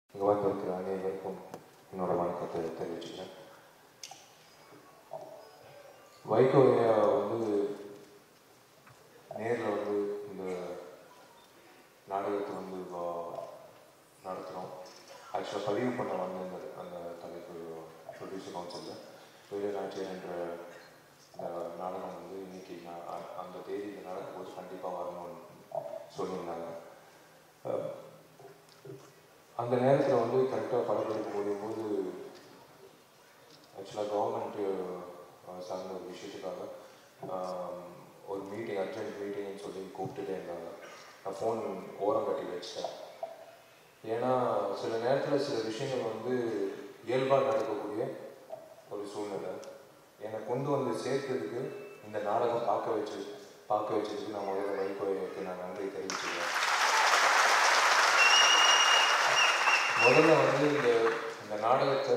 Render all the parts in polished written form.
இங்கே வந்திருக்கிற அனைவருக்கும் என்னோட வணக்கத்தை தெரிவிச்சுக்கிறேன். வைகோயை வந்து நேரில் வந்து இந்த நாடகத்தை வந்து நடத்துகிறோம். ஆக்சுவலாக பதிவு பண்ண வந்த அந்த தலைப்பு ப்ரொடியூசர் கவுன்சிலில் வேலுநாச்சியார் என்ற நாடகம் வந்து இன்னைக்கு அந்த தேதியில் நடக்கும்போது கண்டிப்பாக வரணும்னு சொல்லியிருந்தாங்க. அந்த நேரத்தில் வந்து கரெக்டாக படப்பிடிப்பு முடியும்போது ஆக்சுவலாக கவர்மெண்ட்டு சார்ந்த ஒரு விஷயத்துக்காக ஒரு மீட்டிங், அர்ஜென்ட் மீட்டிங்னு சொல்லி கூப்பிட்டுட்டே இருந்தாங்க. நான் ஃபோன் ஓரம் கட்டி வச்சிட்டேன். ஏன்னா சில நேரத்தில் சில விஷயங்கள் வந்து இயல்பாக நடக்கக்கூடிய ஒரு சூழ்நிலை என்னை கொண்டு வந்து சேர்த்ததுக்கு இந்த நாடகம் பார்க்க வச்சதுக்கு நான் முதல்ல வைகோய்க்கு நான் நன்றி தெரிவிச்சுக்கிறேன். முதல்ல வந்து இந்த நாடகத்தை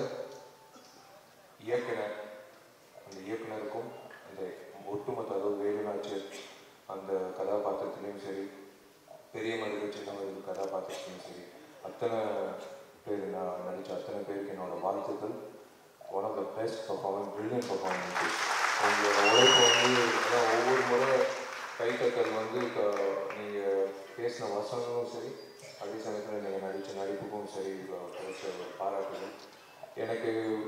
அந்த இயக்குனருக்கும் அந்த ஒட்டுமொத்த அதாவது வேலுநாச்சியார் அந்த கதாபாத்திரத்துலேயும் சரி, பெரிய மருது சின்ன மருது கதாபாத்திரத்துலையும் சரி, அத்தனை பேர் நான் நடித்த அத்தனை பேருக்கு என்னோட வாழ்த்துக்கள். One of the best performance, brilliant performance. உங்களோட உழைப்பு வந்து ஒவ்வொரு முறை கைத்தட்டல் வந்து நீங்கள் பேசின வசனமும் சரி, அதே சமயத்தில் நீங்கள் நடித்த நடிப்புக்கும் சரி கிடைச்ச பாராட்டுகள். எனக்கு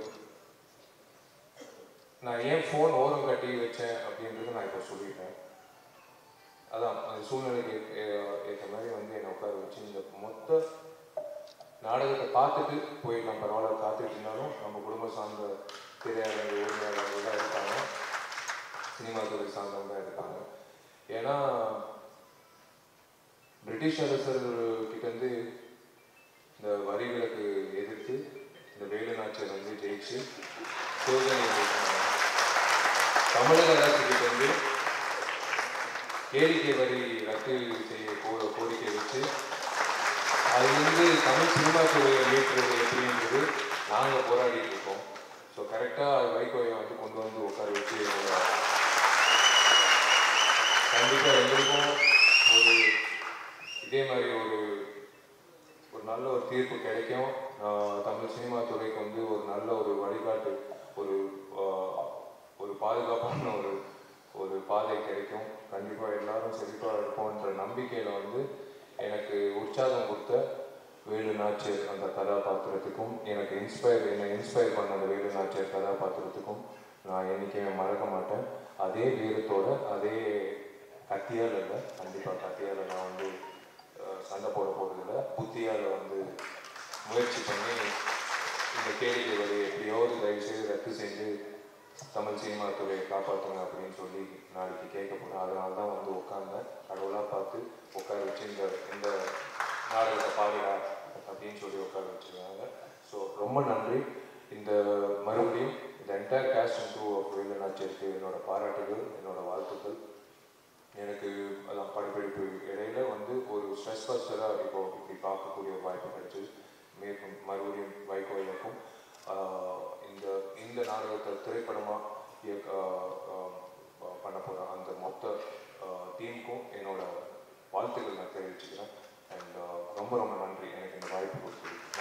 நான் ஏன் ஃபோன் ஓரம் கட்டி வச்சேன் அப்படின்றது நான் இப்போ சொல்லிட்டேன். அதான் அந்த சூழ்நிலைக்கு ஏற்ற மாதிரி வந்து என்னை உட்கார வச்சு இந்த மொத்த நாடகத்தை பார்த்துட்டு போயிடலாம், பரவாயில்ல காத்துட்டு இருந்தாலும் நம்ம குடும்பம் சார்ந்த திரையாளர்கள் உரிமையாளர்கள் தான் இருக்காங்க, சினிமா துறை சார்ந்தவங்க தான் இருக்காங்க. ஏன்னா பிரிட்டிஷ் அரசர்கிட்டேருந்து இந்த வரி விலக்கு எதிர்த்து இந்த வேலுநாச்சியார் வந்து ஜெயிச்சு சோதனை பண்ணாங்க. தமிழக அரசுகிட்டேருந்து கேளிக்கை வரி ரத்து செய்ய கோரிக்கை வச்சு அதுலேருந்து தமிழ் சினிமா துறையை மீட்கிறது எப்படின்றது நாங்கள் போராடிட்டு இருக்கோம். ஸோ கரெக்டாக வைகோயை வந்து கொண்டு வந்து உட்கார வச்சு கண்டிப்பாக எங்களுக்கும் ஒரு இதே மாதிரி ஒரு நல்ல ஒரு தீர்ப்பு கிடைக்கும். தமிழ் சினிமா துறைக்கு வந்து ஒரு நல்ல ஒரு வழிகாட்டு, ஒரு பாதுகாப்பான ஒரு பாதை கிடைக்கும். கண்டிப்பாக எல்லாரும் செழிப்பாக இருப்போன்ற நம்பிக்கையில் வந்து எனக்கு உற்சாகம் கொடுத்த வேலுநாச்சியார் அந்த கதாபாத்திரத்துக்கும் என்னை இன்ஸ்பயர் பண்ண அந்த வேலுநாச்சியார் கதாபாத்திரத்துக்கும் நான் என்றைக்குமே மறக்க மாட்டேன். அதே வீரத்தோட, அதே கத்தியால் இல்லை, கண்டிப்பாக கத்தியால் நான் வந்து சண்டை போட போகிறதில்ல, புத்தியால் வந்து முயற்சி பண்ணி இந்த கேளிக்கை வரி எப்படியாவது தயவுசெய்து ரத்து செஞ்சு தமிழ் சினிமா துறையை காப்பாற்றுங்க அப்படின்னு சொல்லி நாளைக்கு கேட்க போகிறேன். அதனால தான் வந்து உட்காந்தேன், கடவுளாக பார்த்து உட்கார வச்சு இந்த நாடகத்தை பாடுறா அப்படின்னு சொல்லி உட்கார வச்சுருக்காங்க. ஸோ ரொம்ப நன்றி. இந்த மறுபடியும் இந்த entire cast and crew of வேலுநாச்சியாருக்கு என்னோட பாராட்டுகள், என்னோட வாழ்த்துக்கள். எனக்கு அதான் படப்பிடிப்பு இடையில வந்து ஒரு ஸ்ட்ரெஸ் பஸ்டராக இப்படி பார்க்கக்கூடிய ஒரு வாய்ப்பு கிடைச்சி மறுபடியும் வைகோய்க்கும் இந்த நாடகத்தை திரைப்படமாக பண்ண போகிற அந்த மொத்த டீமுக்கும் என்னோட வாழ்த்துக்கள் நான் தெரிவிச்சுக்கிறேன். அண்ட் ரொம்ப ரொம்ப நன்றி எனக்கு இந்த வாய்ப்பு கொடுத்தது.